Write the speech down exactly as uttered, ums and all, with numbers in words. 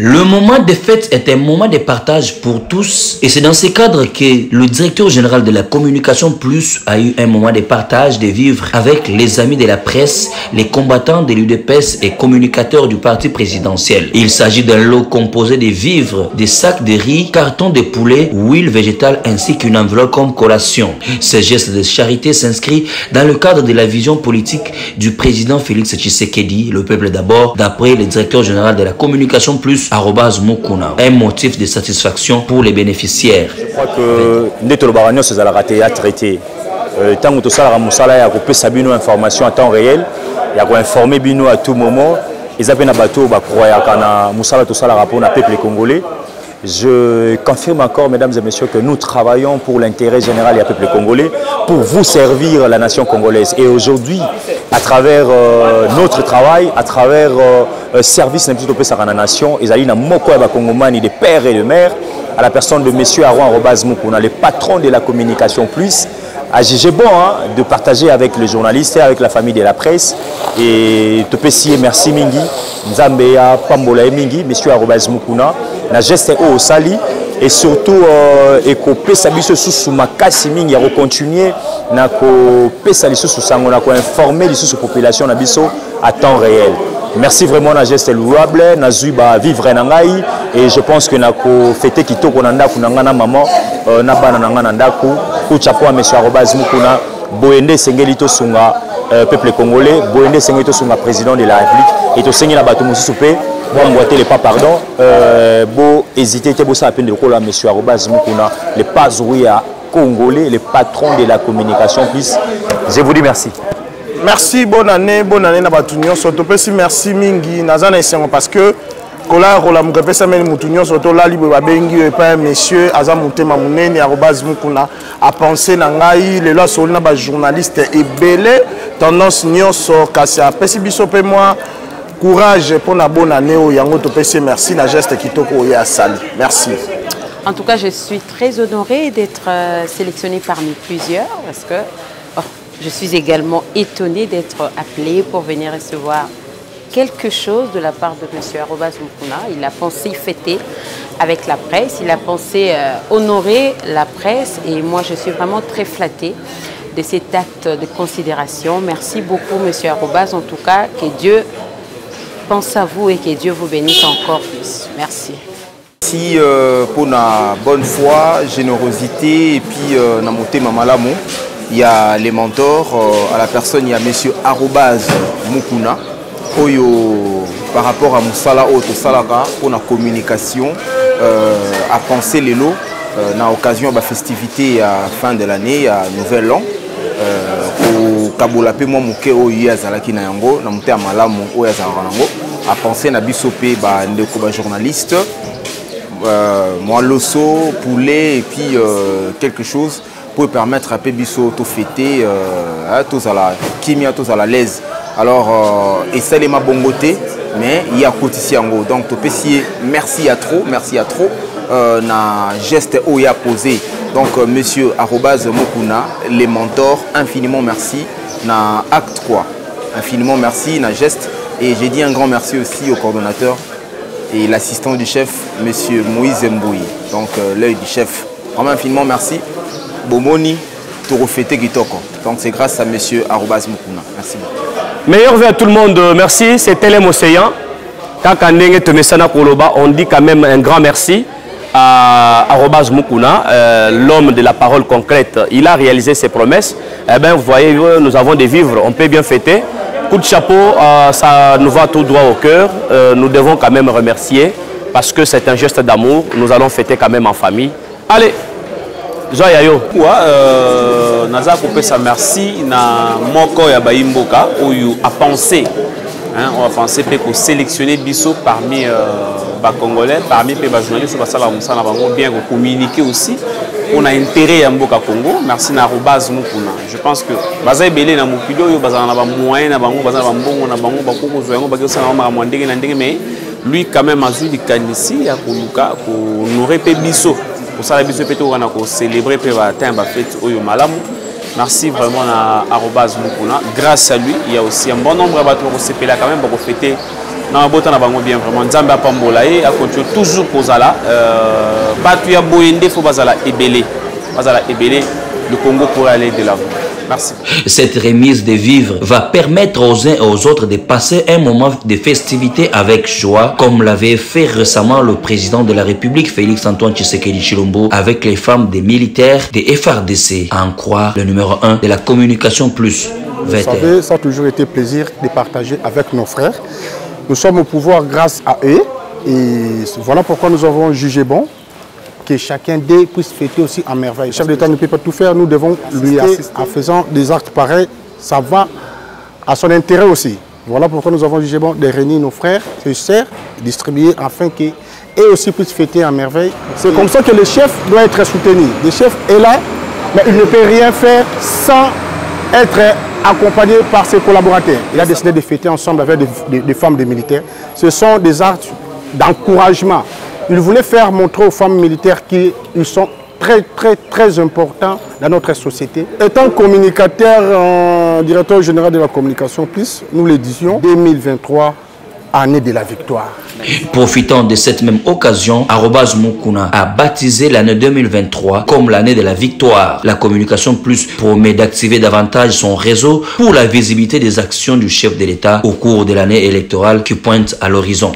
Le moment des fêtes est un moment de partage pour tous et c'est dans ce cadre que le directeur général de la communication plus a eu un moment de partage, de vivre avec les amis de la presse, les combattants de l'U D P S et communicateurs du parti présidentiel. Il s'agit d'un lot composé de vivres, des sacs de riz, cartons de poulet, huile végétale ainsi qu'une enveloppe comme collation. Ce geste de charité s'inscrit dans le cadre de la vision politique du président Félix Tshisekedi, le peuple d'abord, d'après le directeur général de la communication plus arobase Mukuna, un motif de satisfaction pour les bénéficiaires. Je crois que Ndetolo Baragno c'est la raté à traiter. Tant que tout ça, la y a coupé sa bino information en temps réel, il y a informé bino à tout moment. Ils avaient un bateau, bah croyant qu'ana Moussala tout ça la rapport à peuple congolais. Je confirme encore, mesdames et messieurs, que nous travaillons pour l'intérêt général du peuple congolais, pour vous servir la nation congolaise. Et aujourd'hui, à travers euh, notre travail, à travers le euh, service de la nation, ils allaient dans Moko Congomani, des pères et de mères, à la personne de M. Aron Arobase Mukuna, le patron de la communication plus, a jugé bon hein, de partager avec les journalistes et avec la famille de la presse. Et te pécier merci Mingi, Nzambeya Pambola Mingi, M. Arobase Mukuna, na geste au sali et surtout et ko pesa biso sous makasi mingi ya continuer na ko pesa lisu sango na ko informer lisu population na biso à temps réel. Merci vraiment na geste louable na zuiba vivre na ngai et je pense que na ko fêter kitoko na ndaku na ngana maman na bana na ngana ndaku ku chapeau à monsieur Arobase Mukuna boende sengeli to sunga peuple congolais boende sengeli to sunga président de la République et to sengeli na bato mususu pe bon boiter pas pardon euh bon hésiter te bossa à peine de coller monsieur Arobase Mukuna le pazoua congolais le patron de la communication plus je vous dis merci. Merci, bonne année, bonne année na batunyo surtout merci mingi nazana esengo parce que kola rola mukapesa meni mutunyo surtout la libre babengi et pas monsieur aza mutema munene Arobase Mukuna a pensé na ngai le la solina ba journaliste et belé tendance nyonso kasi apesi biso pe moi courage pour la bonne année au yango to pesi merci na geste kitoko ya sali. Merci. En tout cas, je suis très honorée d'être euh, sélectionnée parmi plusieurs parce que oh, je suis également étonnée d'être appelée pour venir recevoir quelque chose de la part de M. Arobase Mukuna. Il a pensé fêter avec la presse, il a pensé euh, honorer la presse et moi je suis vraiment très flattée de cet acte de considération. Merci beaucoup M. Arobase, en tout cas, que Dieu pense à vous et que Dieu vous bénisse encore plus. Merci. Merci euh, pour la bonne foi, générosité et puis euh, Namote Mamalamu. Il y a les mentors, euh, à la personne, il y a M. Arobase Mukuna. Oyo, par rapport à Moussala Oto Salaka, pour la communication, euh, à penser les lots, euh, dans l'occasion de la festivité à fin de l'année, à Nouvel An. Au Kabola pe moi muke oyo azalaki na yango na muté malamu oyo azalaka nango a penser na bisope ba ndeko ba journaliste euh, moi loso poulet et puis euh, quelque chose pour permettre à pe biso to fêter euh, tous à la kimia tous à la l'aise alors euh, et ça les ma bongoté mais il y a côté yango donc to pesier merci à trop merci à trop euh, na geste oyo a posé. Donc, euh, monsieur Arobase Mukuna, les mentors, infiniment merci. Na acte quoi. Infiniment merci, na geste. Et j'ai dit un grand merci aussi au coordonnateur et l'assistant du chef, monsieur Moïse Mbouyi. Donc, euh, l'œil du chef. Vraiment infiniment merci. Bomoni, Torofete Kitoko. Donc, c'est grâce à monsieur Arobase Mukuna. Merci beaucoup. Meilleur vœu à tout le monde. Merci. C'était Telem Océan. On dit quand même un grand merci à Arobase Mukuna, euh, l'homme de la parole concrète. Il a réalisé ses promesses. Eh bien, vous voyez, nous avons des vivres, on peut bien fêter. Coup de chapeau, euh, ça nous va tout droit au cœur. Euh, nous devons quand même remercier parce que c'est un geste d'amour. Nous allons fêter quand même en famille. Allez, joyeux yo. Euh, Naza coupé sa merci na moko ya baimboka où a pensé. Hein, on va penser pour sélectionner Bissot parmi euh, les Congolais, parmi les journalistes, bien communiquer aussi. On a intérêt à Mboka Congo. Merci à Arobase Mukuna. Je pense que Baza Belé na Mukido, Baza na moyen na bango, Baza na bango na bango, Bakoko Zoyango, Bakoko na Mwandenge na Ndenge, mais lui quand même a joué du Kanisi, à Koluka, pour nourrir Bissot. Pour ça, Bissot peut être célébrer pour atteindre la fête Oyo Malamu. Merci vraiment à Arobase Mukuna. Grâce à lui, il y a aussi un bon nombre de bateaux qui se quand même pour fêter na bota na bango bien vraiment nzambe apambola ye a continue toujours kozala euh batu ya boyende fo bazala ebele bazala ebele le Congo pourrait aller de l'avant. Merci. Cette remise de vivres va permettre aux uns et aux autres de passer un moment de festivité avec joie, comme l'avait fait récemment le président de la République, Félix Antoine Tshisekedi Tshilombo, avec les femmes des militaires des F R D C, à en croire le numéro un de la communication plus. Vous savez, ça a toujours été plaisir de partager avec nos frères. Nous sommes au pouvoir grâce à eux, et voilà pourquoi nous avons jugé bon que chacun d'eux puisse fêter aussi en merveille. Le chef d'État ne peut pas tout faire, nous devons lui assister en faisant des actes pareils. Ça va à son intérêt aussi. Voilà pourquoi nous avons jugé bon de réunir nos frères et sœurs, distribuer afin qu'eux aussi puissent fêter en merveille. C'est comme ça que le chef doit être soutenu. Le chef est là, mais il ne peut rien faire sans être accompagné par ses collaborateurs. Il a décidé de fêter ensemble avec des, des, des femmes des militaires. Ce sont des actes d'encouragement. Il voulait faire montrer aux femmes militaires qu'ils sont très, très, très importants dans notre société. Étant communicateur, euh, directeur général de la communication plus, nous le disions, deux mille vingt-trois, année de la victoire. Profitant de cette même occasion, Arobase Mukuna a baptisé l'année deux mille vingt-trois comme l'année de la victoire. La communication plus promet d'activer davantage son réseau pour la visibilité des actions du chef de l'État au cours de l'année électorale qui pointe à l'horizon.